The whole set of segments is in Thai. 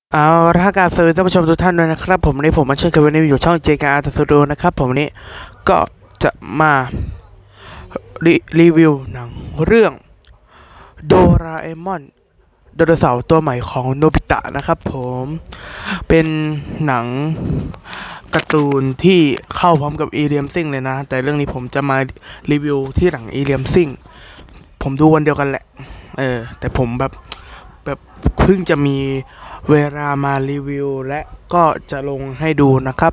เอาละครับสวัสดีท่านผู้ชมทุกท่านด้วยนะครับผมวันนี้ผมมาเช่นเคยวันนี้อยู่ช่อง JKR Studio นะครับผมวันนี้ก็จะมารีวิวหนังเรื่องโดราเอมอนไดโนเสาร์ตัวใหม่ของโนบิตะนะครับผมเป็นหนังการ์ตูนที่เข้าพร้อมกับอีเลียมซิงเลยนะแต่เรื่องนี้ผมจะมารีวิวที่หลังอีเลียมซิงผมดูวันเดียวกันแหละแต่ผมแบบเพิ่งจะมีเวลามารีวิวและก็จะลงให้ดูนะครับ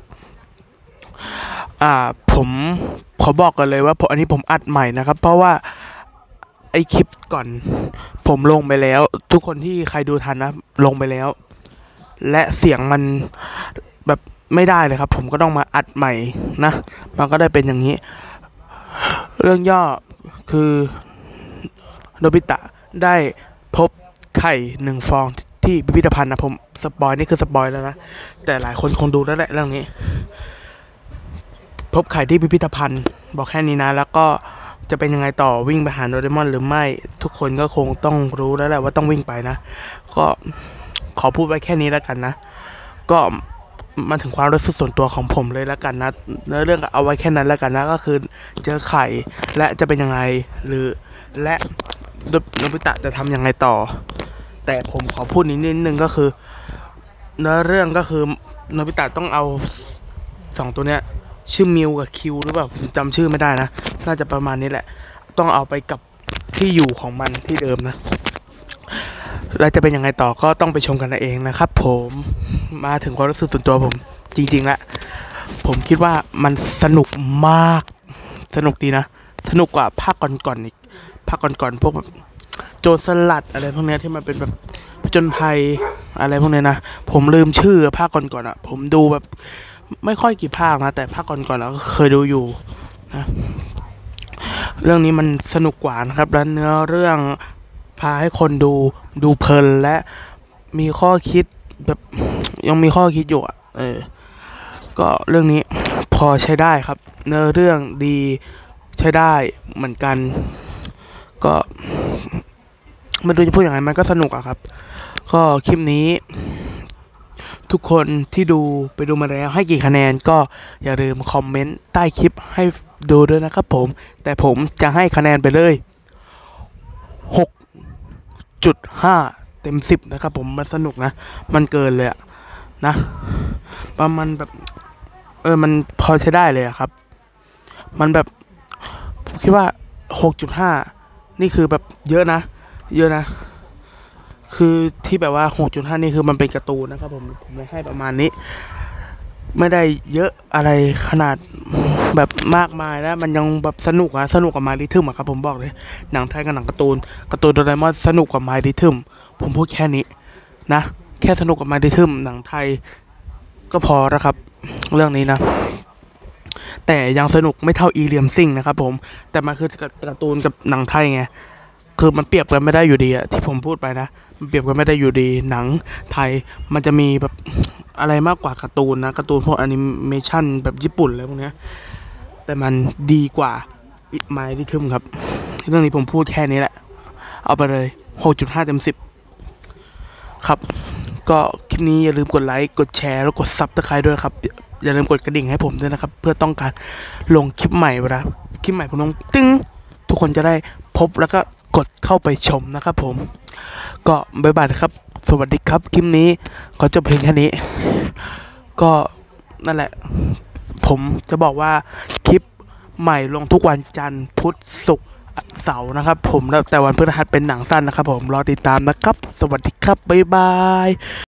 ผมขอบอกกันเลยว่าอันนี้ผมอัดใหม่นะครับเพราะว่าไอคลิปก่อนผมลงไปแล้วทุกคนที่ใครดูทันนะลงไปแล้วและเสียงมันแบบไม่ได้เลยครับผมก็ต้องมาอัดใหม่นะมันก็ได้เป็นอย่างนี้เรื่องย่อคือโนบิตะได้พบไข่1 ฟองที่พิพิธภัณฑ์นะผมสปอยนี่คือสปอยแล้วนะแต่หลายคนคงดูแล้วแหละเรื่องนี้พบไข่ที่พิพิธภัณฑ์บอกแค่นี้นะแล้วก็จะเป็นยังไงต่อวิ่งไปหาโดเรมอนหรือไม่ทุกคนก็คงต้องรู้แล้วแหละว่าต้องวิ่งไปนะก็ขอพูดไว้แค่นี้แล้วกันนะก็มาถึงความรู้สึกส่วนตัวของผมเลยแล้วกันนะเนื้อเรื่องเอาไว้แค่นั้นแล้วกันนะก็คือเจอไข่และจะเป็นยังไงหรือและโนบิตะจะทำยังไงต่อแต่ผมขอพูดนิดนึงก็คือเนื้อเรื่องก็คือโนบิตะต้องเอา2 ตัวเนี้ยชื่อมิวกับคิวหรือเปล่าผมจำชื่อไม่ได้นะน่าจะประมาณนี้แหละต้องเอาไปกับที่อยู่ของมันที่เดิมนะแล้วจะเป็นยังไงต่อก็ต้องไปชมกันเองนะครับผมมาถึงความรู้สึกส่วนตัวผมจริงๆแล้วผมคิดว่ามันสนุกมากสนุกดีนะสนุกกว่าภาคก่อนๆอีกภาคก่อนๆพวกแบบโจรสลัดอะไรพวกนี้ที่มันเป็นแบบผจญภัยอะไรพวกนี้นะผมลืมชื่อภาคก่อนๆอ่ะผมดูแบบไม่ค่อยกี่ภาคนะแต่ภาคก่อนๆเราก็เคยดูอยู่นะเรื่องนี้มันสนุกกว่านะครับและเนื้อเรื่องพาให้คนดูเพลินและมีข้อคิดแบบยังมีข้อคิดอยู่อ่ะก็เรื่องนี้พอใช้ได้ครับเนื้อเรื่องดีใช้ได้เหมือนกันก็ไม่รู้จะพูดอย่างไรมันก็สนุกอะครับก็คลิปนี้ทุกคนที่ไปดูมาแล้วให้กี่คะแนนก็อย่าลืมคอมเมนต์ใต้คลิปให้ดูด้วยนะครับผมแต่ผมจะให้คะแนนไปเลย6.5 เต็ม 10นะครับผมมันสนุกนะมันเกินเลยนะประมาณแบบมันพอใช้ได้เลยครับมันแบบผมคิดว่า6.5นี่คือแบบเยอะนะเยอะนะคือที่แบบว่า6.5นี่คือมันเป็นการ์ตูนนะครับผมเลยให้ประมาณนี้ไม่ได้เยอะอะไรขนาดแบบมากมายนะมันยังแบบสนุกกับมาริทึมครับผมบอกเลยหนังไทยกับหนังการ์ตูนโดราเอมอนสนุกกับมาริทึมผมพูดแค่นี้นะแค่สนุกกับมาริทึมหนังไทยก็พอแล้วครับเรื่องนี้นะแต่ยังสนุกไม่เท่าอีเลียมซิงนะครับผมแต่มันคือการ์ตูนกับหนังไทยไงคือมันเปรียบกันไม่ได้อยู่ดีอะที่ผมพูดไปนะมันเปรียบกันไม่ได้อยู่ดีหนังไทยมันจะมีแบบอะไรมากกว่าการ์ตูนนะการ์ตูนพวกแอนิเมชันแบบญี่ปุ่นอะไรพวกนี้แต่มันดีกว่าไมลิทึมครับเรื่องนี้ผมพูดแค่นี้แหละเอาไปเลย6.5 เต็ม 10ครับก็คลิปนี้อย่าลืมกดไลค์กดแชร์แล้วกดซับสไครต์ด้วยครับอย่าลืมกดกระดิ่งให้ผมด้วยนะครับเพื่อต้องการลงคลิปใหม่เวลาคลิปใหม่ผมลงตึ้งทุกคนจะได้พบแล้วก็กดเข้าไปชมนะครับผมก็บ๊ายบายครับสวัสดีครับคลิปนี้ขอจบเพียงแค่นี้ก็นั่นแหละผมจะบอกว่าคลิปใหม่ลงทุกวันจันทร์พุธศุกร์เสาร์นะครับผมแล้วแต่วันพฤหัสเป็นหนังสั้นนะครับผมรอติดตามนะครับสวัสดีครับบ๊ายบาย